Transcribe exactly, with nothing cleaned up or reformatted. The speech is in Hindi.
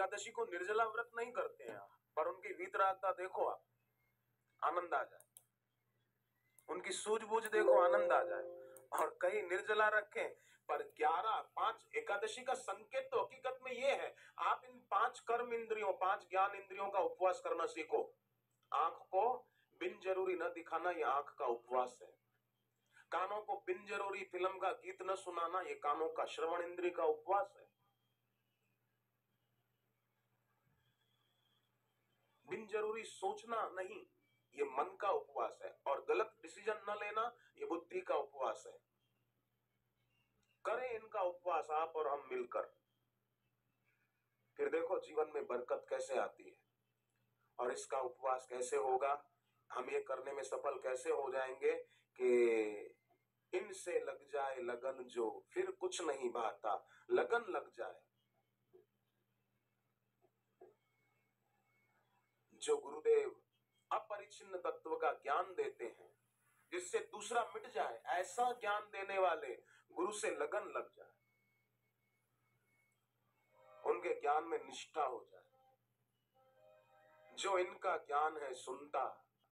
एकादशी को निर्जला व्रत नहीं करते हैं, पर उनकी वीतरागता देखो आप, आनंद आ जाए। उनकी सूझबूझ देखो, आनंद आ जाए। और कहीं निर्जला रखें, पर ग्यारह पांच एकादशी का संकेत तो हकीकत में ये है, आप इन पांच कर्म इंद्रियों, पांच ज्ञान इंद्रियों का उपवास करना सीखो। आंख को बिन जरूरी न दिखाना, ये आंख का उपवास है। कानों को बिन जरूरी फिल्म का गीत न सुनाना, ये कानों का श्रवण इंद्रिय का उपवास है। बिन जरूरी सोचना नहीं, ये मन का उपवास है। और गलत डिसीजन न लेना, ये बुद्धि का उपवास है। करें इनका उपवास आप और हम मिलकर, फिर देखो जीवन में बरकत कैसे आती है। और इसका उपवास कैसे होगा, हम ये करने में सफल कैसे हो जाएंगे कि इनसे लग जाए लगन जो, फिर कुछ नहीं भाता, लगन लग जाए। जो गुरुदेव अपरिचिन्न तत्व का ज्ञान देते हैं, जिससे दूसरा मिट जाए, ऐसा ज्ञान देने वाले गुरु से लगन लग जाए, उनके ज्ञान में निष्ठा हो जाए। जो इनका ज्ञान है सुनता,